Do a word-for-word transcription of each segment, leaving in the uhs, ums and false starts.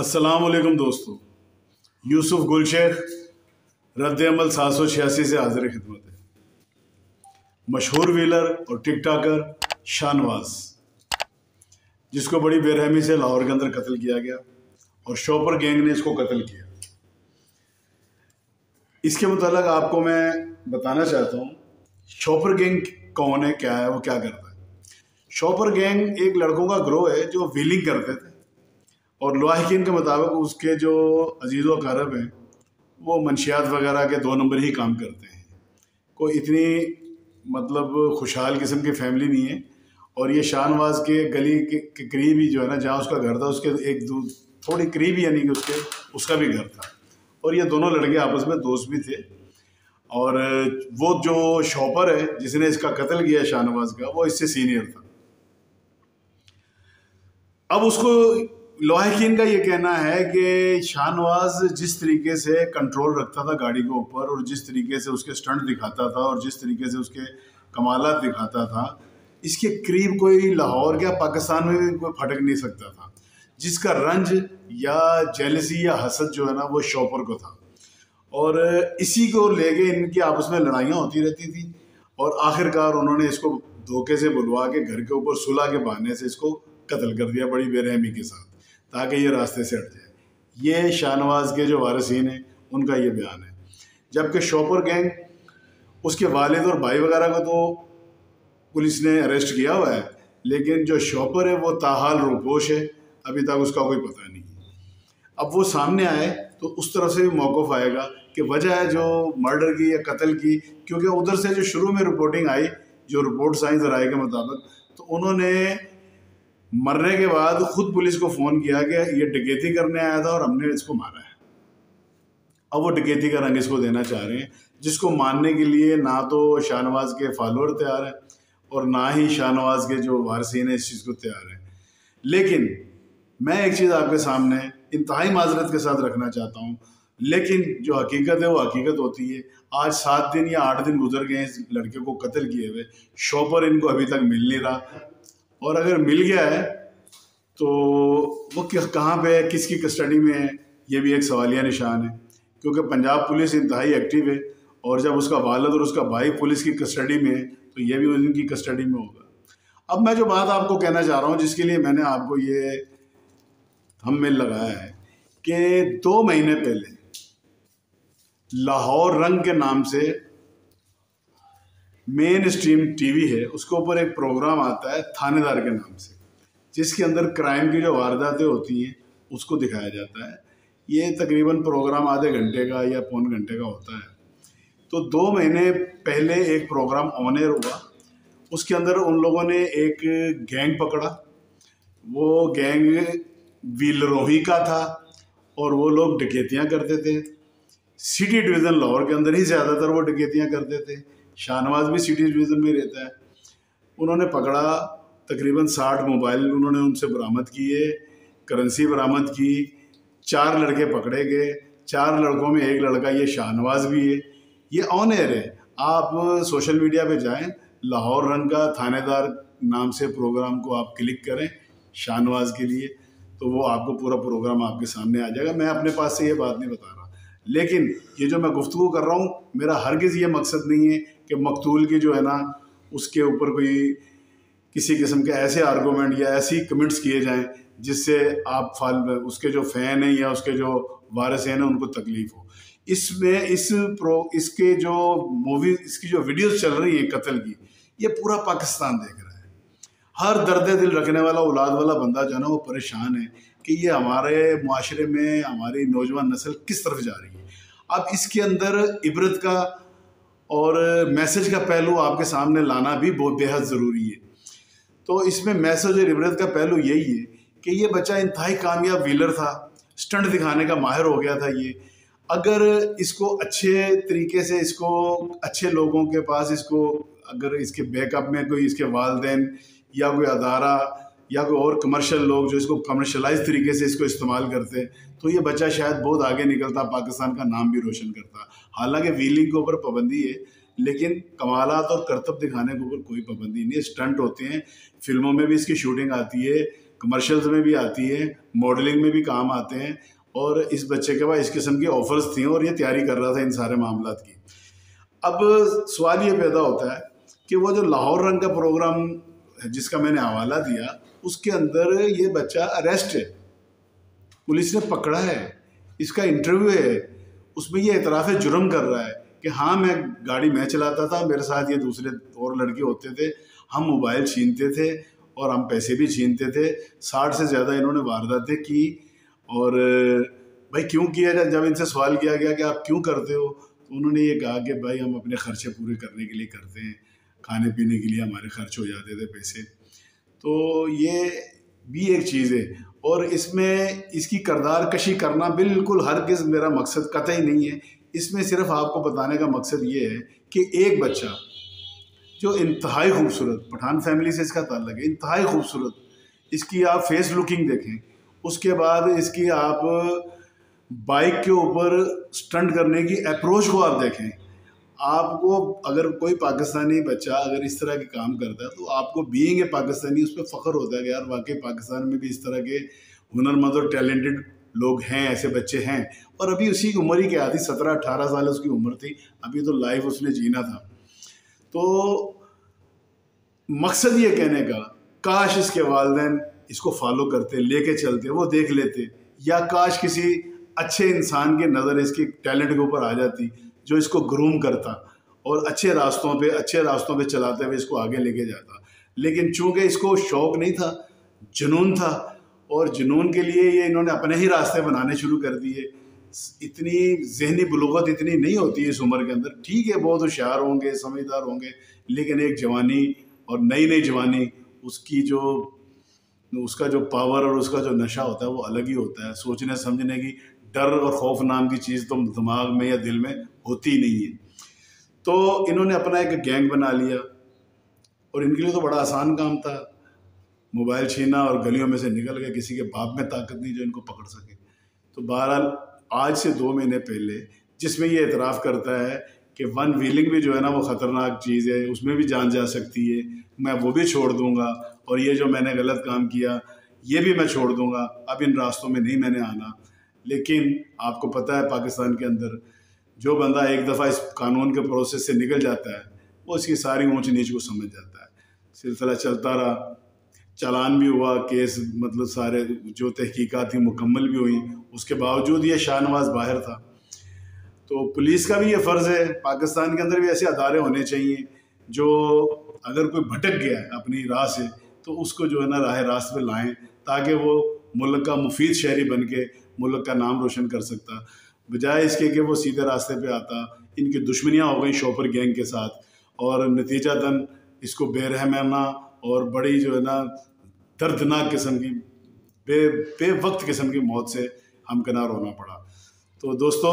अस्सलाम वालेकुम दोस्तों, यूसुफ गुलशेख रद्द अमल सात सौ छियासी से हाजिर खिदमत है। मशहूर व्हीलर और टिक टाकर शाहनवाज, जिसको बड़ी बेरहमी से लाहौर के अंदर कत्ल किया गया और शॉपर गैंग ने इसको कत्ल किया। इसके मुतालिक आपको मैं बताना चाहता हूँ शॉपर गैंग कौन है, क्या है, वो क्या करता है। शॉपर गैंग एक लड़कों का ग्रोह है जो व्हीलिंग करते थे और लवाहिकीन के मुताबिक उसके जो अजीज़ व अकारब हैं वो मंशियात वगैरह के दो नंबर ही काम करते हैं। कोई इतनी मतलब खुशहाल किस्म की फैमिली नहीं है। और ये शाहनवाज के गली के, के करीब ही जो है ना, जहाँ उसका घर था उसके एक दो थोड़ी करीब ही, यानी कि उसके उसका भी घर था। और ये दोनों लड़के आपस में दोस्त भी थे। और वो जो शॉपर है जिसने इसका कत्ल किया शाहनवाज का, वो इससे सीनियर था। अब उसको लवाहिकीन का ये कहना है कि शाहनवाज जिस तरीके से कंट्रोल रखता था गाड़ी के ऊपर और जिस तरीके से उसके स्टंट दिखाता था और जिस तरीके से उसके कमालात दिखाता था, इसके करीब कोई लाहौर या पाकिस्तान में भी कोई फटक नहीं सकता था। जिसका रंज या जेलसी या हसद जो है ना, वो शॉपर को था। और इसी को लेके इनकी आपस में लड़ाइयाँ होती रहती थी और आखिरकार उन्होंने इसको धोखे से बुलवा के घर के ऊपर सुलह के बहाने से इसको कत्ल कर दिया बड़ी बेरहमी के साथ, ताकि ये रास्ते से हट जाए। ये शाहनवाज के जो वारिसीन हैं उनका ये बयान है। जबकि शॉपर गैंग, उसके वालिद और भाई वगैरह को तो पुलिस ने अरेस्ट किया हुआ है, लेकिन जो शॉपर है वो ताहाल रूपोश है, अभी तक उसका कोई पता नहीं। अब वो सामने आए तो उस तरफ से भी मौक़िफ़ आएगा कि वजह है जो मर्डर की या कत्ल की, क्योंकि उधर से जो शुरू में रिपोर्टिंग आई, जो रिपोर्ट्स आई ज़राए के मुताबिक, तो उन्होंने मरने के बाद खुद पुलिस को फ़ोन किया कि ये डकैती करने आया था और हमने इसको मारा है। अब वो डकैती का रंग इसको देना चाह रहे हैं, जिसको मानने के लिए ना तो शाहनवाज के फॉलोअर तैयार हैं और ना ही शाहनवाज के जो वारिसीन हैं इस चीज़ को तैयार हैं। लेकिन मैं एक चीज़ आपके सामने इंतहाई माजरत के साथ रखना चाहता हूँ, लेकिन जो हकीकत है वो हकीकत होती है। आज सात दिन या आठ दिन गुजर गए इस लड़के को कत्ल किए हुए, शॉपर इनको अभी तक मिल नहीं रहा। और अगर मिल गया है तो वो कहाँ पे है, किसकी कस्टडी में है, ये भी एक सवालिया निशान है। क्योंकि पंजाब पुलिस इंतहाई एक्टिव है और जब उसका वालिद और उसका भाई पुलिस की कस्टडी में है तो ये भी उनकी कस्टडी में होगा। अब मैं जो बात आपको कहना चाह रहा हूँ, जिसके लिए मैंने आपको ये थंबनेल लगाया है, कि दो महीने पहले लाहौर रंग के नाम से मेन स्ट्रीम टीवी है, उसके ऊपर एक प्रोग्राम आता है थानेदार के नाम से, जिसके अंदर क्राइम की जो वारदातें होती हैं उसको दिखाया जाता है। ये तकरीबन प्रोग्राम आधे घंटे का या पौन घंटे का होता है। तो दो महीने पहले एक प्रोग्राम ऑन एयर हुआ, उसके अंदर उन लोगों ने एक गैंग पकड़ा। वो गैंग व्हीलरोही का था और वो लोग डकैतियाँ करते थे। सिटी डिवीज़न लाहौर के अंदर ही ज़्यादातर वो डकैतियाँ करते थे। शाहनवाज भी सिटी डिवीज़न में रहता है। उन्होंने पकड़ा, तकरीबन साठ मोबाइल उन्होंने उनसे बरामद किए, करेंसी बरामद की। चार लड़के पकड़े गए। चार लड़कों में एक लड़का ये शाहनवाज भी है। ये ऑन एयर है, आप सोशल मीडिया पे जाएं, लाहौर रंग का थानेदार नाम से प्रोग्राम को आप क्लिक करें शाहनवाज के लिए, तो वो आपको पूरा प्रोग्राम आपके सामने आ जाएगा। मैं अपने पास से ये बात नहीं बता रहा, लेकिन ये जो मैं गुफ्तगू कर रहा हूँ, मेरा हरगिज़ ये मकसद नहीं है कि मकतूल की जो है ना उसके ऊपर कोई किसी किस्म के ऐसे आर्गूमेंट या ऐसी कमेंट्स किए जाएं जिससे आप फाल उसके जो फ़ैन हैं या उसके जो वारिस हैं उनको तकलीफ़ हो। इसमें इस प्रो इसके जो मूवी इसकी जो वीडियोस चल रही हैं कत्ल की, ये पूरा पाकिस्तान देख रहा है। हर दर्द दिल रखने वाला औलाद वाला बंदा जो है ना वो परेशान है कि ये हमारे माशरे में हमारी नौजवान नस्ल किस तरफ जा रही है। अब इसके अंदर इबरत का और मैसेज का पहलू आपके सामने लाना भी बहुत बेहद ज़रूरी है। तो इसमें मैसेज और इबरत का पहलू यही है कि ये बच्चा इंतहाई कामयाब व्हीलर था, स्टंट दिखाने का माहिर हो गया था। ये अगर इसको अच्छे तरीके से, इसको अच्छे लोगों के पास, इसको अगर इसके बैकअप में कोई इसके वालिदैन या कोई अदारा या कोई और कमर्शियल लोग जो इसको कमर्शलाइज तरीके से इसको इस्तेमाल करते, तो ये बच्चा शायद बहुत आगे निकलता, पाकिस्तान का नाम भी रोशन करता। हालांकि व्हीलिंग के ऊपर पाबंदी है, लेकिन कमालात और करतब दिखाने के ऊपर कोई पाबंदी नहीं है। स्टंट होते हैं, फिल्मों में भी इसकी शूटिंग आती है, कमर्शियल्स में भी आती है, मॉडलिंग में भी काम आते हैं। और इस बच्चे के पास इस किस्म की ऑफर्स थी और ये तैयारी कर रहा था इन सारे मामलात की। अब सवाल ये पैदा होता है कि वो जो लाहौर रंग का प्रोग्राम जिसका मैंने हवाला दिया, उसके अंदर ये बच्चा अरेस्ट है, पुलिस ने पकड़ा है, इसका इंटरव्यू है, उसमें ये इतराफ़ जुर्म कर रहा है कि हाँ मैं गाड़ी मैं चलाता था, मेरे साथ ये दूसरे और लड़के होते थे, हम मोबाइल छीनते थे और हम पैसे भी छीनते थे। साठ से ज़्यादा इन्होंने वारदातें की। और भाई क्यों किया जाए, जब इनसे सवाल किया गया कि आप क्यों करते हो, तो उन्होंने ये कहा कि भाई हम अपने खर्चे पूरे करने के लिए करते हैं, खाने पीने के लिए हमारे खर्च हो जाते थे पैसे। तो ये भी एक चीज़ है। और इसमें इसकी किरदार कशी करना बिल्कुल हरगिज़ मेरा मकसद कतई नहीं है। इसमें सिर्फ आपको बताने का मकसद ये है कि एक बच्चा जो इंतहाई खूबसूरत, पठान फैमिली से इसका ताल्लुक है, इंतहाई खूबसूरत, इसकी आप फेस लुकिंग देखें, उसके बाद इसकी आप बाइक के ऊपर स्टंट करने की अप्रोच को आप देखें। आपको अगर कोई पाकिस्तानी बच्चा अगर इस तरह के काम करता है तो आपको बीइंग ए पाकिस्तानी उस पर फ़ख्र होता है कि यार वाकई पाकिस्तान में भी इस तरह के हुनरमंद और टैलेंटेड लोग हैं, ऐसे बच्चे हैं। और अभी उसी की उम्र ही क्या थी, सत्रह अठारह साल उसकी उम्र थी, अभी तो लाइफ उसने जीना था। तो मकसद ये कहने का, काश इसके वालिदैन इसको फॉलो करते, लेके चलते, वो देख लेते, या काश किसी अच्छे इंसान की नज़र इसकी टैलेंट के ऊपर आ जाती जो इसको ग्रूम करता और अच्छे रास्तों पे अच्छे रास्तों पे चलाते हुए इसको आगे लेके जाता। लेकिन चूंकि इसको शौक़ नहीं था, जुनून था, और जुनून के लिए ये इन्होंने अपने ही रास्ते बनाने शुरू कर दिए। इतनी जहनी बुलुगत इतनी नहीं होती है इस उम्र के अंदर। ठीक है, बहुत होशियार होंगे, समझदार होंगे, लेकिन एक जवानी और नई नई जवानी, उसकी जो उसका जो पावर और उसका जो नशा होता है वो अलग ही होता है। सोचने समझने की डर और खौफ नाम की चीज़ तो दिमाग में या दिल में होती ही नहीं है। तो इन्होंने अपना एक गैंग बना लिया और इनके लिए तो बड़ा आसान काम था, मोबाइल छीना और गलियों में से निकल गए। किसी के बाप में ताकत नहीं जो इनको पकड़ सके। तो बहरहाल आज से दो महीने पहले जिसमें ये एतराफ़ करता है कि वन व्हीलिंग भी जो है ना वो ख़तरनाक चीज़ है, उसमें भी जान जा सकती है, मैं वो भी छोड़ दूँगा, और ये जो मैंने गलत काम किया ये भी मैं छोड़ दूँगा, अब इन रास्तों में नहीं मैंने आना। लेकिन आपको पता है पाकिस्तान के अंदर जो बंदा एक दफ़ा इस कानून के प्रोसेस से निकल जाता है वो इसकी सारी ऊंच नीच को समझ जाता है। सिलसिला चलता रहा, चालान भी हुआ, केस मतलब सारे जो तहकीकात थी मुकम्मल भी हुई, उसके बावजूद ये शाहनवाज बाहर था। तो पुलिस का भी ये फ़र्ज़ है, पाकिस्तान के अंदर भी ऐसे अदारे होने चाहिए जो अगर कोई भटक गया है अपनी राह से तो उसको जो है ना राह रास्त पे लाएँ, ताकि वो मुल्क का मुफीद शहरी बन के मुल्क का नाम रोशन कर सकता, बजाय इसके कि वो सीधे रास्ते पे आता। इनकी दुश्मनियाँ हो गई शॉपर गैंग के साथ, और नतीजतन इसको बेरहमाना और बड़ी जो है ना दर्दनाक किस्म की बे बेवक्त किस्म की मौत से हमकिनार होना पड़ा। तो दोस्तों,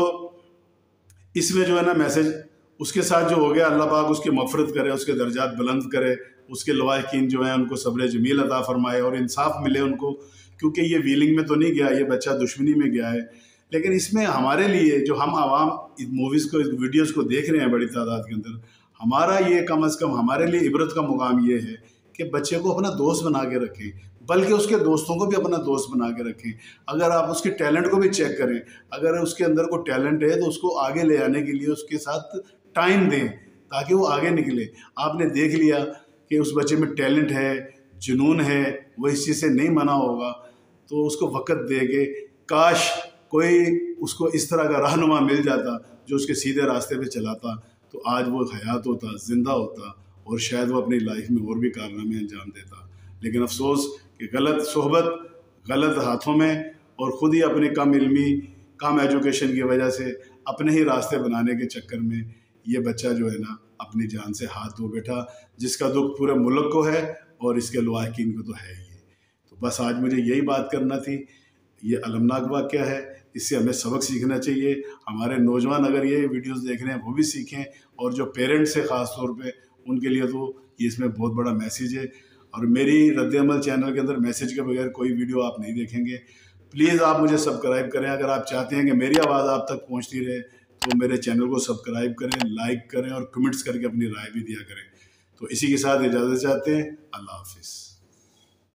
इसमें जो है ना मैसेज उसके साथ जो हो गया, अल्लाह पाक उसकी मग़फ़िरत करे, उसके दर्जात बुलंद करे, उसके लवाहिकीन जो हैं उनको सब्र जमील अता फ़रमाए और इंसाफ मिले उनको। क्योंकि ये व्हीलिंग में तो नहीं गया, ये बच्चा दुश्मनी में गया है। लेकिन इसमें हमारे लिए जो हम आवाम इस मूवीज़ को, इस वीडियोज़ को देख रहे हैं बड़ी तादाद के अंदर, हमारा ये कम अज़ कम हमारे लिए इबरत का मुकाम ये है कि बच्चे को अपना दोस्त बना के रखें, बल्कि उसके दोस्तों को भी अपना दोस्त बना के रखें। अगर आप उसके टैलेंट को भी चेक करें, अगर उसके अंदर कोई टैलेंट है तो उसको आगे ले आने के लिए उसके साथ टाइम दें ताकि वो आगे निकले। आपने देख लिया कि उस बच्चे में टैलेंट है, जुनून है, वो इस चीज़ से नहीं मना होगा, तो उसको वक़्त दे के काश कोई उसको इस तरह का रहनुमा मिल जाता जो उसके सीधे रास्ते पे चलाता, तो आज वो हयात होता, ज़िंदा होता, और शायद वो अपनी लाइफ में और भी कारनामे अंजाम देता। लेकिन अफसोस कि गलत सोहबत, गलत हाथों में, और ख़ुद ही अपनी कम इल्मी, कम एजुकेशन की वजह से अपने ही रास्ते बनाने के चक्कर में ये बच्चा जो है ना अपनी जान से हाथ धो बैठा, जिसका दुख पूरे मुल्क को है और इसके लवाहिकीन को तो है ही है। तो बस आज मुझे यही बात करना थी। ये अलमनाक वाक़या है, इससे हमें सबक सीखना चाहिए। हमारे नौजवान अगर ये वीडियोस देख रहे हैं वो भी सीखें, और जो पेरेंट्स हैं ख़ास तौर पे उनके लिए तो ये इसमें बहुत बड़ा मैसेज है। और मेरी रद्द-ए-अमल चैनल के अंदर मैसेज के बगैर कोई वीडियो आप नहीं देखेंगे। प्लीज़ आप मुझे सब्सक्राइब करें। अगर आप चाहते हैं कि मेरी आवाज़ आप तक पहुँचती रहे तो मेरे चैनल को सब्सक्राइब करें, लाइक करें और कमेंट्स करके अपनी राय भी दिया करें। तो इसी के साथ इजाज़त चाहते हैं। अल्लाह हाफ़िज़।